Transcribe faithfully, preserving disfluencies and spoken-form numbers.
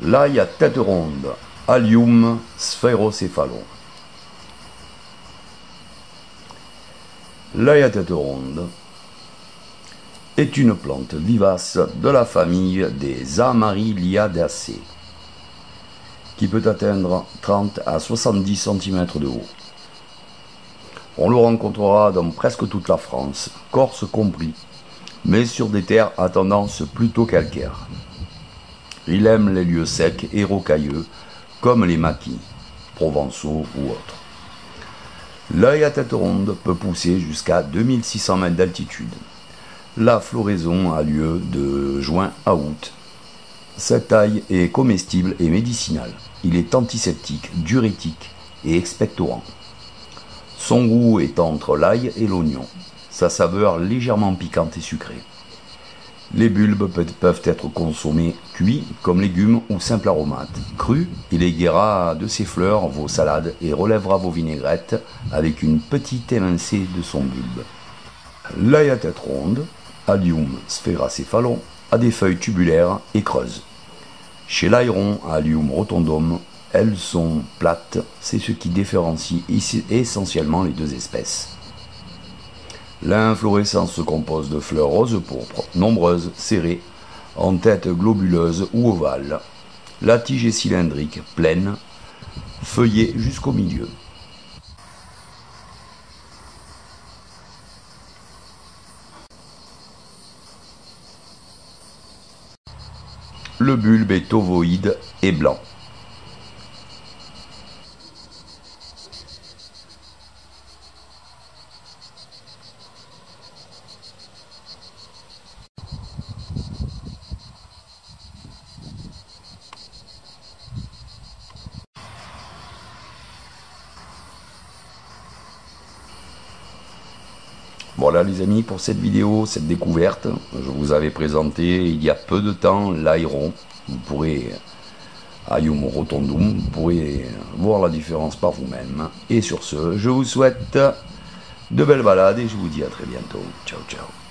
L'ail à tête ronde, Allium sphaerocephalum. L'ail à tête ronde est une plante vivace de la famille des Amaryllidaceae qui peut atteindre trente à soixante-dix centimètres de haut. On le rencontrera dans presque toute la France, Corse compris, mais sur des terres à tendance plutôt calcaire. Il aime les lieux secs et rocailleux, comme les maquis, provençaux ou autres. L'ail à tête ronde peut pousser jusqu'à deux mille six cents mètres d'altitude. La floraison a lieu de juin à août. Cet ail est comestible et médicinal. Il est antiseptique, diurétique et expectorant. Son goût est entre l'ail et l'oignon. Sa saveur légèrement piquante et sucrée. Les bulbes peuvent être consommés cuits comme légumes ou simples aromates. Crus, il éguera de ses fleurs vos salades et relèvera vos vinaigrettes avec une petite émincée de son bulbe. L'ail à tête ronde, Allium sphaerocephalum, a des feuilles tubulaires et creuses. Chez l'ail-rond, Allium rotundum, elles sont plates, c'est ce qui différencie essentiellement les deux espèces. L'inflorescence se compose de fleurs roses pourpres, nombreuses, serrées, en tête globuleuse ou ovale. La tige est cylindrique, pleine, feuillée jusqu'au milieu. Le bulbe est ovoïde et blanc. Voilà les amis pour cette vidéo, cette découverte. Je vous avais présenté il y a peu de temps l'ail-rond. Vous pourrez, Allium rotundum, vous pourrez voir la différence par vous-même. Et sur ce, je vous souhaite de belles balades et je vous dis à très bientôt. Ciao ciao.